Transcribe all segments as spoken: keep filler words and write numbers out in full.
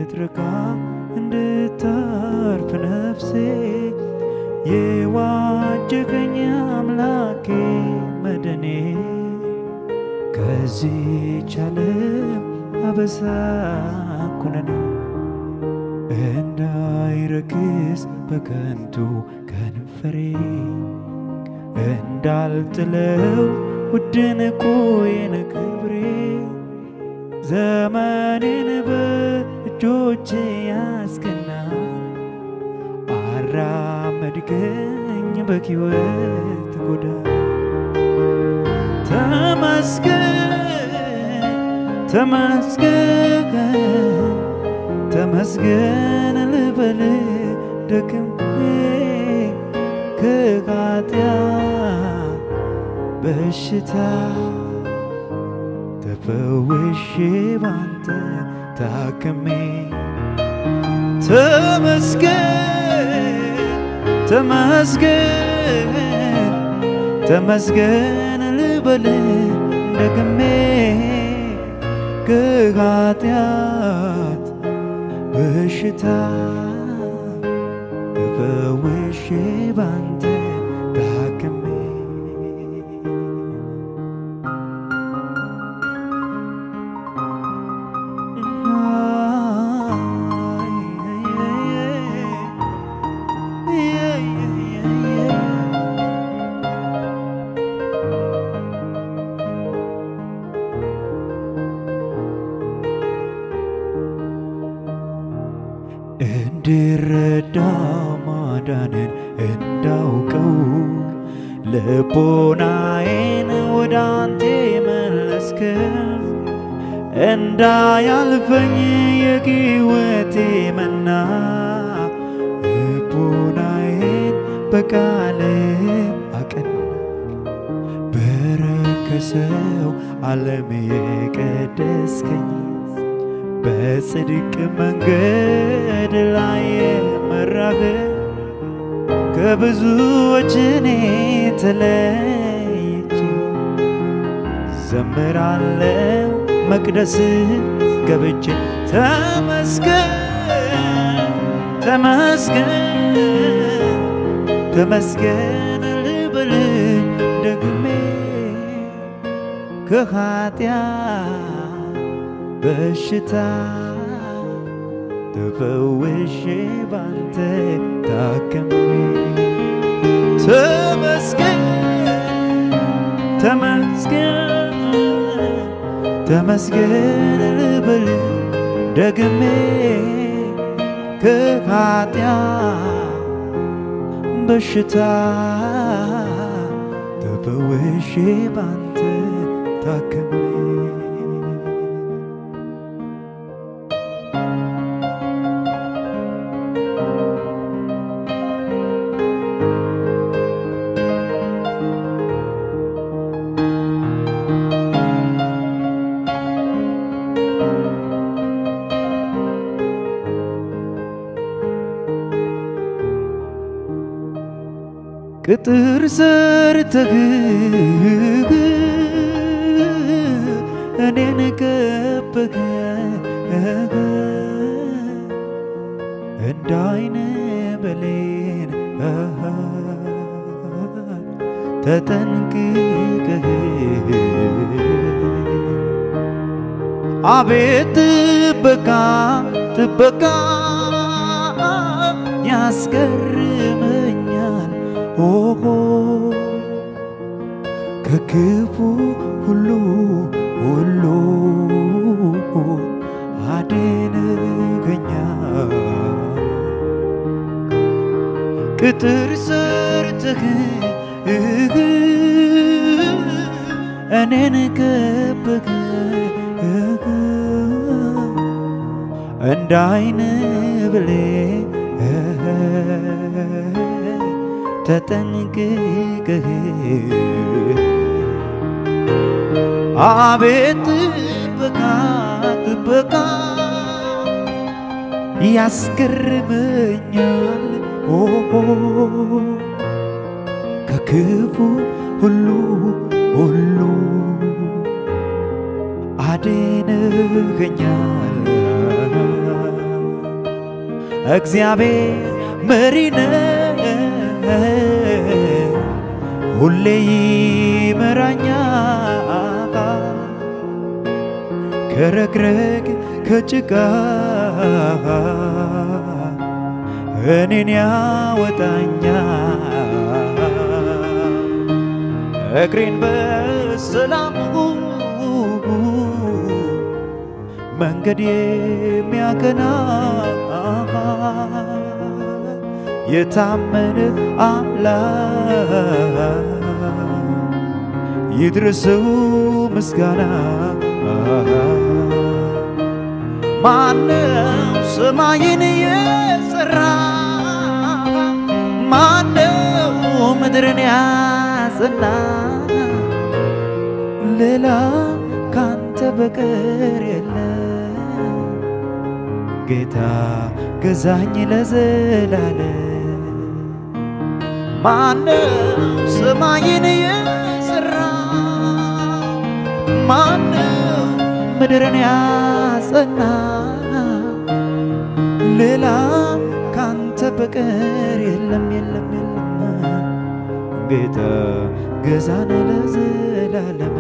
እንድትረካ እንድታርፍ ነፍሴ የዋጀከኝ አምላኬ መድኔ ከዚህች ዓለም አበሳ ኩነኔ እንዳይረክስ በከንቱ ከንፈሬ እንዳልጥለው ውድን ቆየን ክብሬ ዘመኔን በእጆቼ ያስከና አራመድከኝ በሕይወት ጎዳና ተመስገን ተመስገን ተመስገን ልበል ደግሜ ከኃጢአት በሽታ ተፈውሼ ባንተ ታክሜ ተመስገን ተመስገን ተመስገን ልበል ደግሜ ከኃጢአት በሽታ ተፈውሼ ባንተ ታክሜ እንድረዳ ማዳንን እንዳውቀው ልቦናዬን ወደ አንተ መለስከው እንዳያልፈኝ የሕይወቴ መና ልቦናዬን በቃል አቀና በረከሰው ዓለም የቀደስከኝ በጽድቅ መንገድ ላይ መራህ ከብዙዎች እኔ ተለይቼ ዘምራለሁ መቅደስ ገብቼ ተመስገን ተመስገን ተመስገን ልበል ደግሜ ከኃጢአት በሽታ ተፈውሼ ባንተ ታክሜ ተመስገን ተመስገን ተመስገን ልበል ደግሜ ከኃጢአት በሽታ ተፈውሼ ባንተ ታክሜ ቅጥር ሰርተህ እኔን ከበህ እንደ ዓይን ብሌን ተጠንቅቀህ አቤት ጥበቃ ጥበቃ ያስገርመኛል ኦሆ ከክፉ ሁሉ ሁሉ አድነኸኛል ቅጥር ሰርተህ እኔን ከበህ እንደ ዓይን ብሌን ተጠንቅቀህ አቤት ጥበቃ ጥበቃ ያስገርመኛል ኦሆ ከክፉ ሁሉ ሁሉ አድነኸኛል እግዚአብሔር መሪ ነው ሁሌ ይመራኛል ከረግረግ ከጭቃ እኔን ያወጣኛል እግሬን በሰላሙ መንገድ የሚያቀና የታመነ አምላክ ይድረሰው ምስጋና ማነው ሰማይን የሰራ ማነው ምድርን ያጸና ሌላ ካንተ በቀር የለም ጌታ ገዛኝ ለዘላለም ማነው ሰማይን የሰራ ማነው ምድርን ያጸና ሌላ ካንተ በቀር የለም የለም የለም ጌታ ገዛን ለዘላለም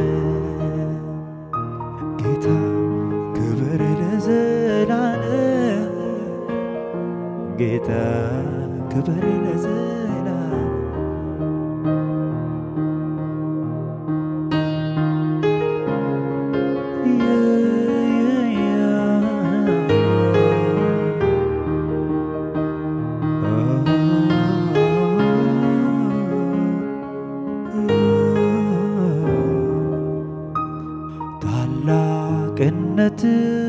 ጌታ ክብር ለዘላለም ጌታ ክብር ለዘላለም ታላቅነት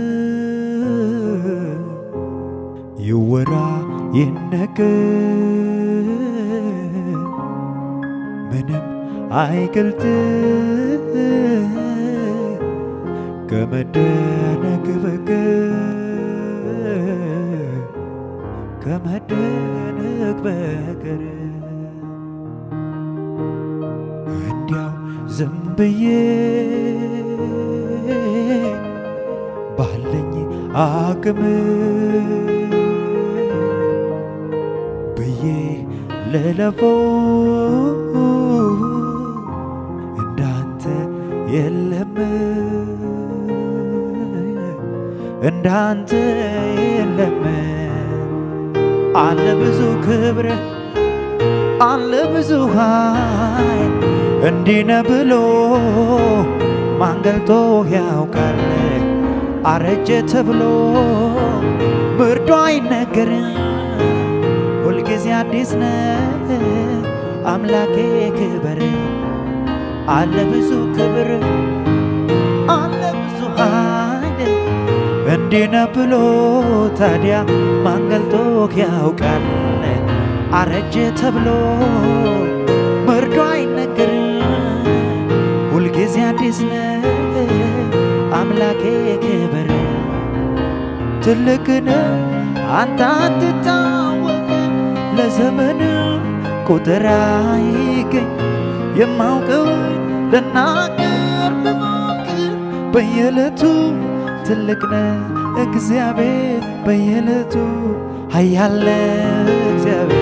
ይወራ ይነገር ምንም አይገልጥ ከመደነቅ በቀር ከመደነቅ በቀር እንዲያው ዝም ብዬ ባለኝ አቅም ብዬ ልለፈው እንዳንተ የለም እንዳንተ የለም አለ ብዙ ክብር አለ ብዙ ኃይል እንዲህ ነው ብሎ ማን ገልጦ ያውቃል አረጀ ተብሎ ብርዱ አይነገርም ሁልጊዜ አዲስ ነው አምላኬ ክብር አለ ብዙ ክብር አለ ብዙ ኃይል እንዲህ ነው ብሎ ታዲያ ማን ገልጦ ያውቃል አረጀ ተብሎ ብርዱ አይነገርም ሁልጊዜ አዲስ ነው አምላኬ ክብር ትልቅ ነው አንተ አትታወቅ ለዘመን ቁጥር አይገኝ የማውቀው ልናገር ብሞክር በየዕለቱ ትልቅ ነው እግዚአብሔር በየዕለቱ ኃያል ነው እግዚአብሔር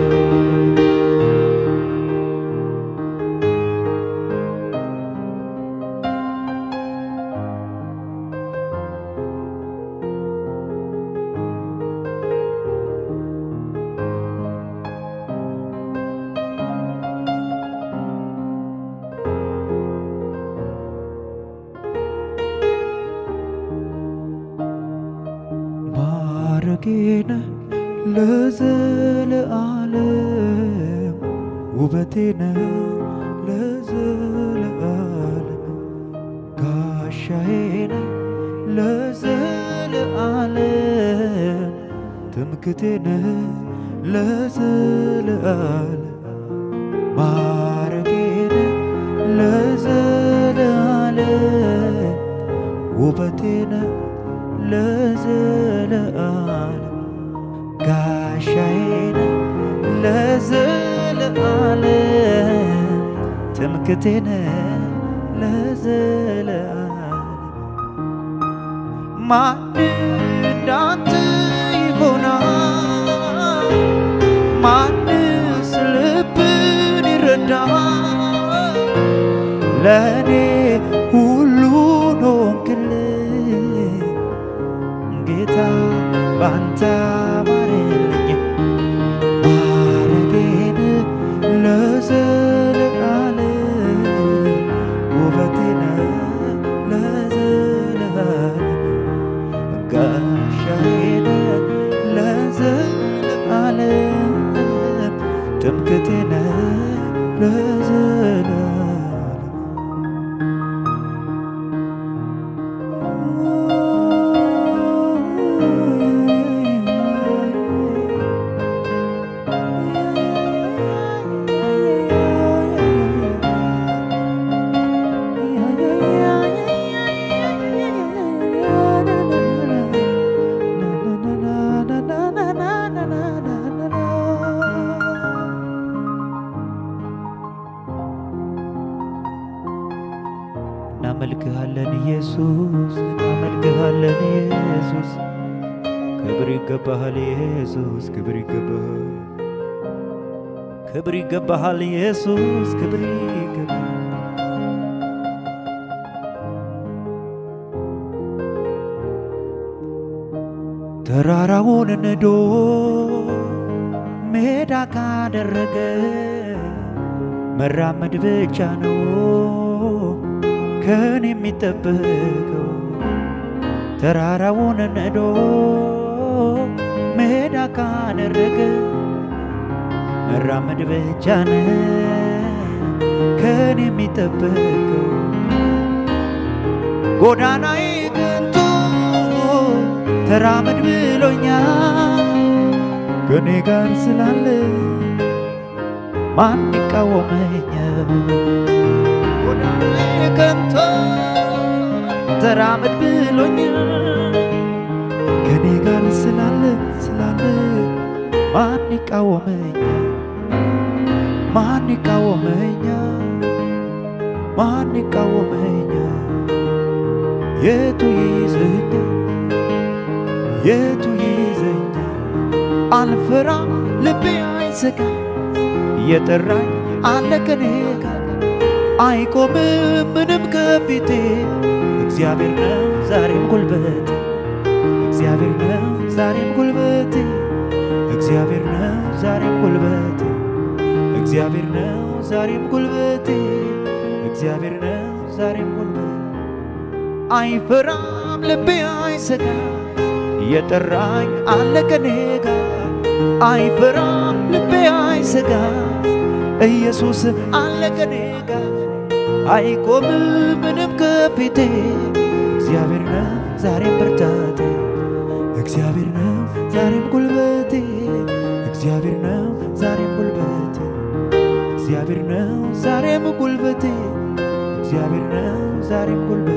ማረጌነ ለዘለዓለም ውበቴነ ለዘለዓለም ጋሻዬነ ለዘለዓለም ትምክህቴነ ለዘለዓለም ማረጌነ ለዘለዓለም ውበቴነ ለዘለዓለም ጋሻዬነ ለዘለዓለም ትምክህቴነ ለዘለዓለም ማን እንዳንተ ይሆናል ለኔ ሁሉን ሆንክልኝ ጌታ ባንተ አማረልኝ ማረጌን ለዘለዓለም ውበቴን ለዘለዓለም ጋሻዬን ለዘለዓለም ትምክህቴን ለዘለዓለም እናመልክሃለን ኢየሱስ እናመልክሃለን ኢየሱስ ክብር ይገባሃል ኢየሱስ ክብር ይገባሃል ክብር ይገባሃል ኢየሱስ ክብር ይገባሃል ተራራውን ንዶ ሜዳ ካደረገ መራመድ ብቻ ነው ከኔ የሚጠበቀው ተራራውን ንዶ ሜዳ ካደረገ መራመድ ብቻ ነው ከኔ የሚጠበቀው ጎዳናዬ ቅንቶ ተራመድ ብሎኛል ከኔ ጋር ስላለ ማን ይቃወመኛል ጎዳናዬ ቅንቶ ተራመድ ብሎኛል ከኔ ጋር ስላለ ስላለ ማን ይቃወመኛል ማን ይቃወመኛል ማን ይቃወመኛል የቱ ይዘኛል የቱ ይዘኛል አልፈራ ልቤ አይሰጋ የጠራኝ አለ ከኔ ጋር አይቆምም ምንም ከፊቴ እግዚአብሔር ነው ዛሬም ጉልበቴ እግዚአብሔር ነው ዛሬም ጉልበቴ እግዚአብሔር ነው ዛሬም ጉልበቴ እግዚአብሔር ነው ዛሬም ጉልበቴ እግዚአብሔር ነው ዛሬም ጉልበቴ አይፈራም ልቤ አይሰጋ የጠራኝ አለ ከኔ ጋር አይፈራም ልቤ አይሰጋ ኢየሱስ አለ ከኔ ጋር አይቆምም ምንም ከፊቴ እግዚአብሔር ነው ዛሬም ብርታቴ እግዚአብሔር ነው ዛሬም ጉልበቴ እግዚአብሔር ነው ዛሬም ጉልበቴ እግዚአብሔር ነው ዛሬም ጉልበቴ እግዚአብሔር ነው ዛሬም ጉልበቴ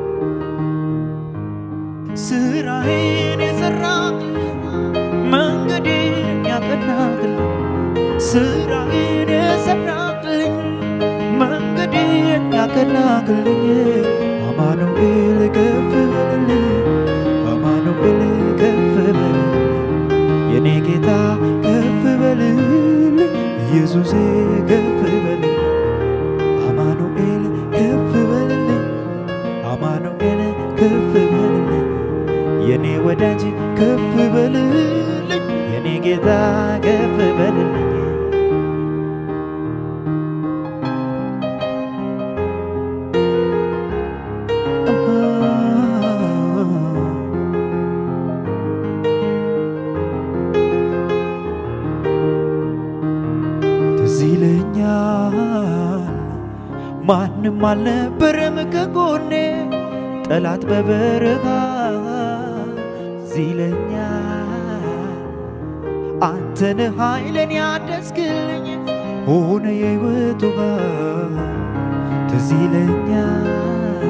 ስራዬን የሰራልኝ መንገዴን ያቀናልኝ ስራዬን የሰራልኝ መንገዴን ያቀናልኝ አማኑኤል ከፍ በልልኝ አማኑኤል ከፍ በልልኝ የኔ ጌታ ከፍ በልልኝ ኢየሱሴ ከፍ በልልኝ አማኑኤል ከፍ በልልኝ አማኑኤል ከፍ በልልኝ የኔ ወዳጅ ከፍ በልልኝ የኔ ጌታ ከፍ በልልኝ ትዝ ይለኛል ማንም አልነበረም ከጎኔ ጠላት በበረሃ ይለኛል አንተን ኃይልን ያደስክልኝ ሆነ የሕይወት ውሃ ትዝ ይለኛል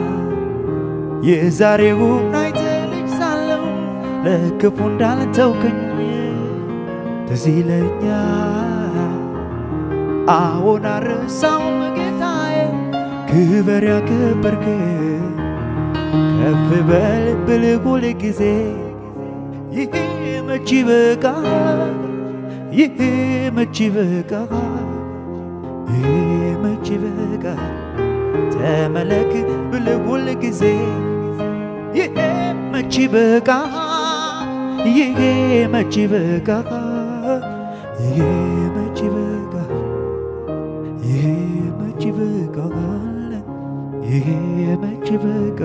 የዛሬውን አይተህ ልጅ ሳለሁ ለክፉ እንዳልተውከኝ ትዝ ይለኛል አዎን አልረሳውም ጌታዬ ክበር ያከበርከኝ ከፍ በል ብለህ ሁል ጊዜ ይሄ መች ይበቃል ይሄ መች ይበቃል ይሄ መች ይበቃል ተመለክ ብለህ ሁል ጊዜ ይሄ መች በቃ ይሄ መች በቃ ይሄ መች በቃ ይሄ መች በቃ ይሄ መች በቃ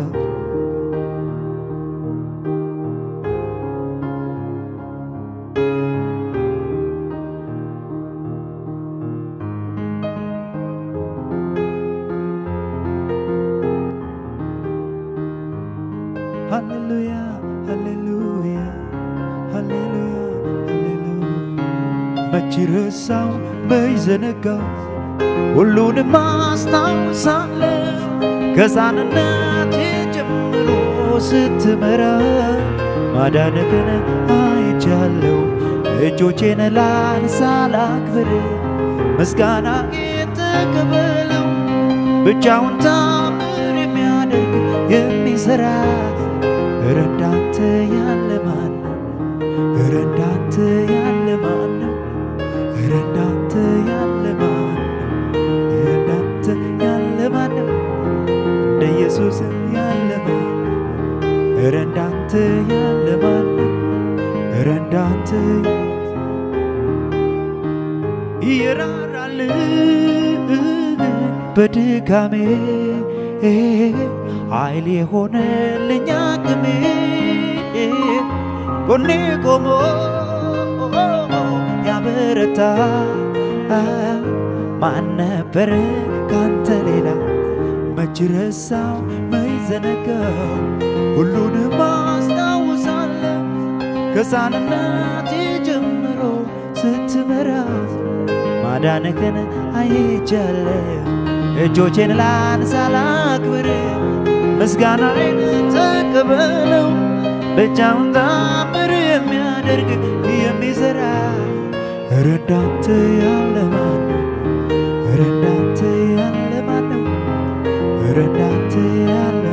Hallelujah, hallelujah, hallelujah, hallelujah. በችረሳው በይዘነጋው ሁሉንም ማስታወሳለሁ ከሕፃንነቴ ጀምሮ ስትመራ ማዳንህን አይቻለሁ እጆቼን ላንሳ ላክብር ምስጋናዬን ተቀበለው ብቻውን ታምር የሚያደርግ የሚሠራ እረ እንዳንተ ያለ ማን ነው እረ እንዳንተ ያለ ማን ነው እረ እንዳንተ ያለ ማን ነው እረ እንዳንተ ያለ ማን ነው እንደ ኢየሱስ ያለ ማን እረ እንዳንተ ያለ ማን ነው እረ እንዳንተ ይራራል በድካሜ ኃይል የሆነልኝ አቅሜ ጎኔ ቆሞ ያበረታ ማን ነበረ ካንተ ሌላ መች ረሳው መች ዘነጋው ሁሉንም አስታውሳለሁ ከሕፃንነቴ ጀምሮ ስትመራ ማዳንህን አይቻለሁ እጆቼን ላንሳ ላክብር ምስጋናዬን ተቀበለው ብቻውን ታምር የሚያደርግ የሚሠራ እረ እንዳንተ ያለ ማን ነው እረ እንዳንተ ያለ ማን ነው እረ እንዳንተ ያለ